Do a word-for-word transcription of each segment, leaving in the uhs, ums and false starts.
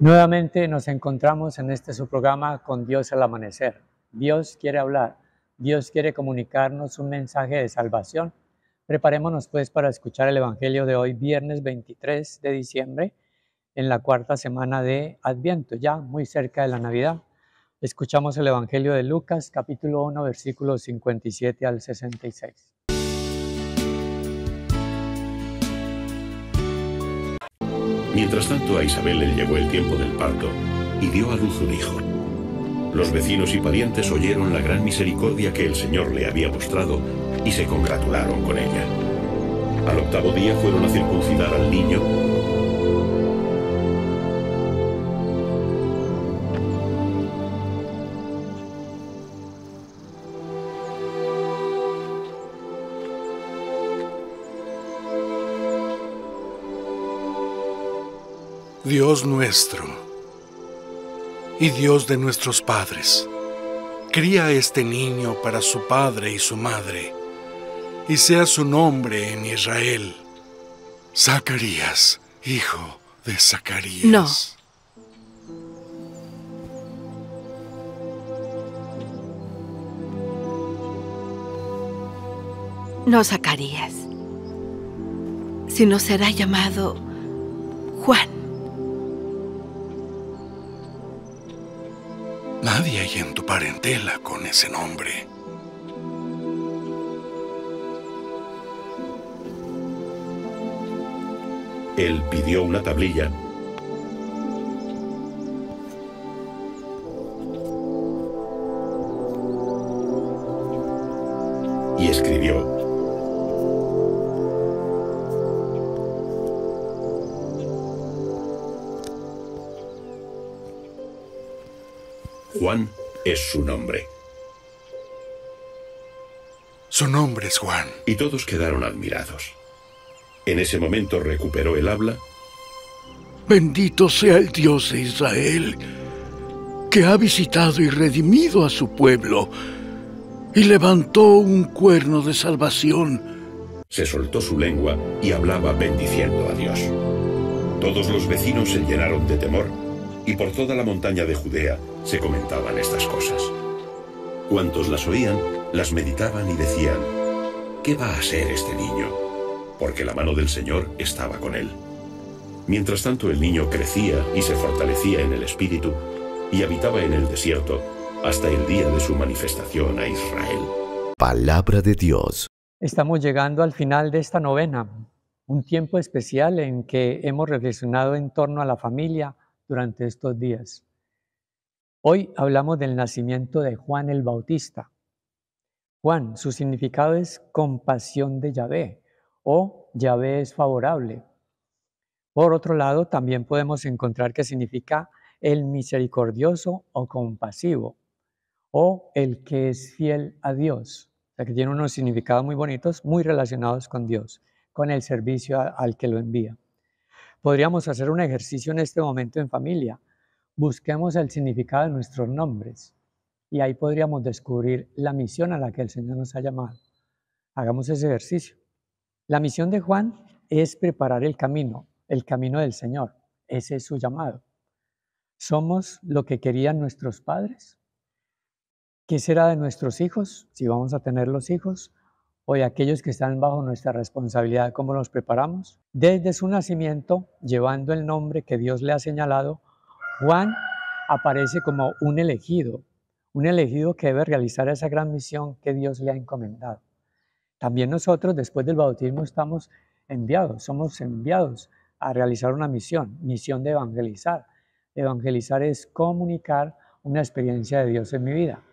Nuevamente nos encontramos en este su programa Con Dios al Amanecer. Dios quiere hablar, Dios quiere comunicarnos un mensaje de salvación. Preparémonos pues para escuchar el Evangelio de hoy, viernes veintitrés de diciembre, en la cuarta semana de Adviento, ya muy cerca de la Navidad. Escuchamos el Evangelio de Lucas, capítulo uno, versículos cincuenta y siete al sesenta y seis. Mientras tanto, a Isabel le llegó el tiempo del parto y dio a luz un hijo. Los vecinos y parientes oyeron la gran misericordia que el Señor le había mostrado y se congratularon con ella. Al octavo día fueron a circuncidar al niño. Dios nuestro y Dios de nuestros padres, cría a este niño para su padre y su madre, y sea su nombre en Israel Zacarías, hijo de Zacarías. No. No Zacarías, sino será llamado Juan. Nadie hay en tu parentela con ese nombre. Él pidió una tablilla y escribió: Juan es su nombre. Su nombre es Juan. Y todos quedaron admirados. En ese momento recuperó el habla. Bendito sea el Dios de Israel, que ha visitado y redimido a su pueblo, y levantó un cuerno de salvación. Se soltó su lengua y hablaba bendiciendo a Dios. Todos los vecinos se llenaron de temor, y por toda la montaña de Judea se comentaban estas cosas. Cuantos las oían, las meditaban y decían: ¿qué va a ser este niño? Porque la mano del Señor estaba con él. Mientras tanto, el niño crecía y se fortalecía en el espíritu y habitaba en el desierto hasta el día de su manifestación a Israel. Palabra de Dios. Estamos llegando al final de esta novena, un tiempo especial en que hemos reflexionado en torno a la familia durante estos días. Hoy hablamos del nacimiento de Juan el Bautista. Juan, su significado es compasión de Yahvé o Yahvé es favorable. Por otro lado, también podemos encontrar que significa el misericordioso o compasivo o el que es fiel a Dios. O sea, que tiene unos significados muy bonitos, muy relacionados con Dios, con el servicio a, al que lo envía. Podríamos hacer un ejercicio en este momento en familia. Busquemos el significado de nuestros nombres y ahí podríamos descubrir la misión a la que el Señor nos ha llamado. Hagamos ese ejercicio. La misión de Juan es preparar el camino, el camino del Señor. Ese es su llamado. ¿Somos lo que querían nuestros padres? ¿Qué será de nuestros hijos, si vamos a tener los hijos? ¿O de aquellos que están bajo nuestra responsabilidad, cómo los preparamos? Desde su nacimiento, llevando el nombre que Dios le ha señalado, Juan aparece como un elegido, un elegido que debe realizar esa gran misión que Dios le ha encomendado. También nosotros, después del bautismo, estamos enviados, somos enviados a realizar una misión, misión de evangelizar. Evangelizar es comunicar una experiencia de Dios en mi vida.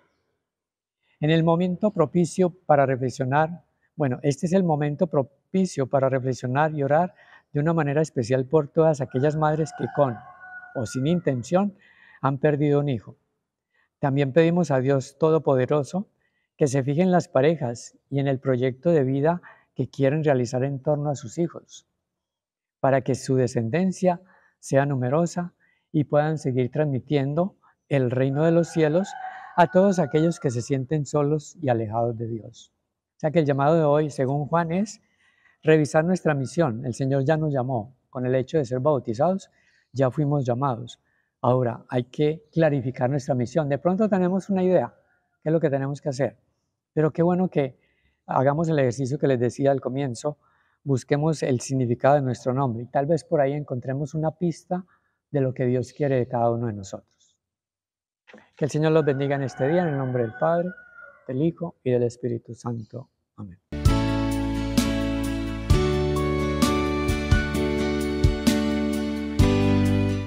En el momento propicio para reflexionar, bueno, este es el momento propicio para reflexionar y orar de una manera especial por todas aquellas madres que con o sin intención han perdido un hijo. También pedimos a Dios Todopoderoso que se fije en las parejas y en el proyecto de vida que quieren realizar en torno a sus hijos, para que su descendencia sea numerosa y puedan seguir transmitiendo el reino de los cielos a todos aquellos que se sienten solos y alejados de Dios. O sea que el llamado de hoy, según Juan, es revisar nuestra misión. El Señor ya nos llamó. Con el hecho de ser bautizados, ya fuimos llamados. Ahora, hay que clarificar nuestra misión. De pronto tenemos una idea, qué es lo que tenemos que hacer. Pero qué bueno que hagamos el ejercicio que les decía al comienzo, busquemos el significado de nuestro nombre y tal vez por ahí encontremos una pista de lo que Dios quiere de cada uno de nosotros. Que el Señor los bendiga en este día, en el nombre del Padre, del Hijo y del Espíritu Santo.